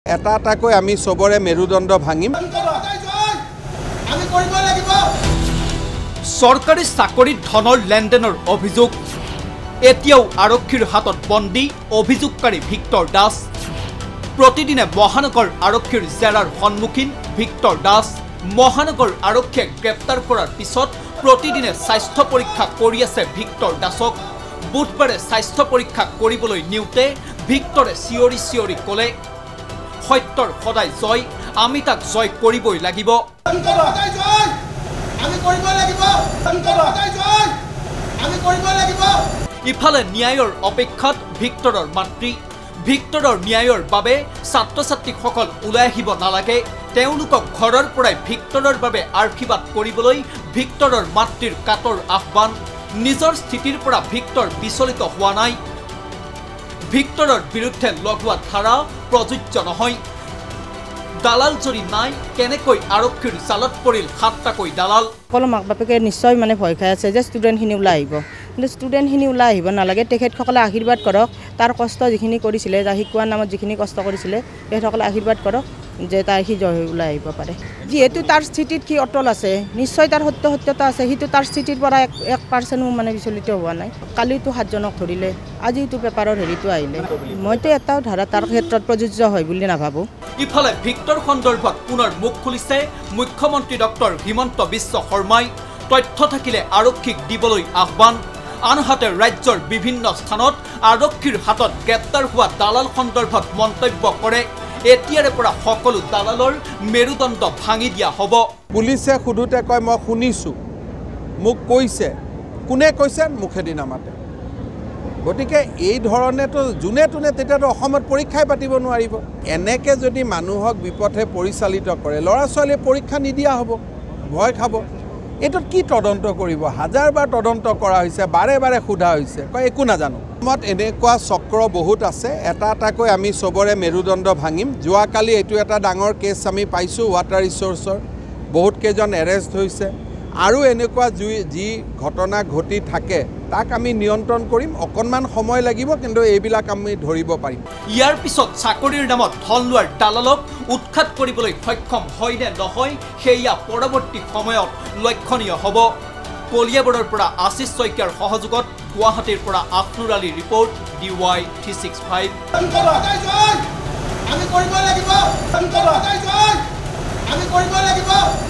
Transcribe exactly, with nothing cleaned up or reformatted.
এটা এটাকৈ আমি সবৰে মেৰুদণ্ড ভাঙিম। চৰকাৰী চাকৰিত ধনৰ লেনদেনৰ অভিযোগ এতিয়াও আৰক্ষীৰ হাতত বন্দী অভিযোগকাৰী ভিক্টৰ দাস। প্ৰতিদিনে মহানগৰ আৰক্ষীৰ জেৰাৰ সন্মুখীন ভিক্টৰ দাস। মহানগৰ আৰক্ষীয়ে গ্ৰেপ্তাৰ কৰাৰ পিছত প্ৰতিদিনে স্বাস্থ্য পৰীক্ষা কৰি আছে ভিক্টৰ দাসক। বুধবাৰে স্বাস্থ্য পৰীক্ষা কৰিবলৈ নিওঁতে ভিক্টৰে চিঞৰি চিঞৰি ক'লে, সত্যৰ সদায় জয়, আমি তাক জয় কৰিবই লাগিব। ইফালে ন্যায়ৰ অপেক্ষাত ভিক্টৰৰ মাতৃ। ভিক্টৰৰ ন্যায়ৰ বাবে ছাত্ৰ ছাত্ৰীসকল ওলাই আহিব নালাগে, তেওঁলোকক ঘৰৰ পৰাই ভিক্টৰৰ বাবে আশীৰ্বাদ কৰিবলৈ ভিক্টৰৰ মাতৃৰ কাতৰ আহ্বান। নিজৰ স্থিতিৰ পৰা ভিক্টৰ বিচলিত হোৱা নাই। ভিক্টৰৰ বিৰুদ্ধে লগোৱা ধাৰা প্ৰযোজ্য নহয়। দালাল যদি নাই, কেনেকৈ আৰক্ষীৰ জালত পৰিল সাতটাকৈ দালাল? সকলো মাক বাপেকে নিশ্চয় মানে ভয় খাই আছে যে ষ্টুডেণ্টখিনি ওলাই আহিব, কিন্তু ষ্টুডেণ্টখিনি ওলাই আহিব নালাগে। তেখেতসকলে আশীৰ্বাদ কৰক, তাৰ কষ্ট যিখিনি কৰিছিলে, তাৰ শিকোৱাৰ নামত যিখিনি কষ্ট কৰিছিলে, তেখেতসকলে আশীৰ্বাদ কৰক যে তাৰ সি জয় হৈ ওলাই আহিব পাৰে। যিহেতু তাৰ স্থিতিত সি অটল আছে, নিশ্চয় তাৰ সত্য সত্যতা আছে, সিটো তাৰ স্থিতিৰ পৰা এক এক পাৰ্চেণ্টো মানে বিচলিত হোৱা নাই। কালিতো সাতজনক ধৰিলে, আজিতো পেপাৰৰ হেৰিটো আহিলে। মইতো এটাও ধাৰা তাৰ ক্ষেত্ৰত প্ৰযোজ্য হয় বুলি নাভাবোঁ। ইফালে ভিক্টৰ সন্দৰ্ভত পুনৰ মুখ খুলিছে মুখ্যমন্ত্ৰী ডক্টৰ হিমন্ত বিশ্ব শৰ্মাই। তথ্য থাকিলে আৰক্ষীক দিবলৈ আহ্বান। আনহাতে ৰাজ্যৰ বিভিন্ন স্থানত আৰক্ষীৰ হাতত গ্ৰেপ্তাৰ হোৱা দালাল সন্দৰ্ভত মন্তব্য কৰে, এতিয়াৰে পৰা সকলো দালালৰ মেৰুদণ্ড ভাঙি দিয়া হ'ব। পুলিচে সোধোতে কয় মই শুনিছোঁ, মোক কৈছে, কোনে কৈছে মুখেদি নামাতে। গতিকে এই ধৰণেতো যোনে তোনে তেতিয়াতো অসমত পৰীক্ষাই পাতিব নোৱাৰিব। এনেকৈ যদি মানুহক বিপথে পৰিচালিত কৰে, ল'ৰা ছোৱালীয়ে পৰীক্ষা নিদিয়া হ'ব, ভয় খাব। এইটোত কি তদন্ত কৰিব? হাজাৰবাৰ তদন্ত কৰা হৈছে, বাৰে বাৰে সোধা হৈছে, কয় একো নাজানো। অসমত এনেকুৱা চক্ৰ বহুত আছে, এটা এটাকৈ আমি সবৰে মেৰুদণ্ড ভাঙিম। যোৱাকালি এইটো এটা ডাঙৰ কেছ আমি পাইছোঁ, ৱাটাৰ ৰিচোৰ্চৰ বহুত কেইজন এৰেষ্ট হৈছে। আৰু এনেকুৱা যি যি ঘটনা ঘটি থাকে তাক আমি নিয়ন্ত্ৰণ কৰিম। অকণমান সময় লাগিব, কিন্তু এইবিলাক আমি ধৰিব পাৰিম। ইয়াৰ পিছত চাকৰিৰ নামত ধন লোৱাৰ দালালক উৎখাত কৰিবলৈ সক্ষম হয় নে নহয়, সেয়া পৰৱৰ্তী সময়ত লক্ষণীয় হ'ব। কলিয়াবৰৰ পৰা আশিষ শইকীয়াৰ সহযোগত গুৱাহাটীৰ পৰা আফনুৰ আলীৰ report, D Y three six five.